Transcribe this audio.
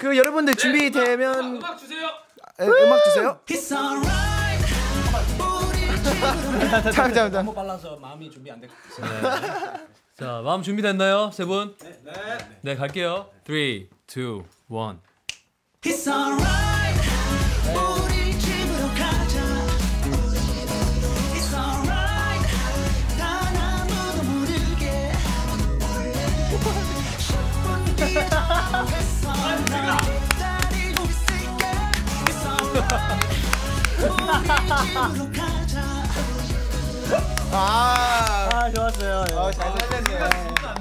그 여러분들 준비되면 음악 주세요. 음악 주세요. 잠깐. 너무 빨라서 마음이 준비 안 됐고. 자, 마음 준비됐나요, 세 분? 네, 갈게요. 3, 2, 1. It's alright. 우리 집으로 가자. It's alright. 단 아무도 모르게. 10분 뒤에 나오겠어. 나 기다리고 있을게. It's alright. 우리 집으로 가자. 아, 좋았어요. 잘 살렸네요.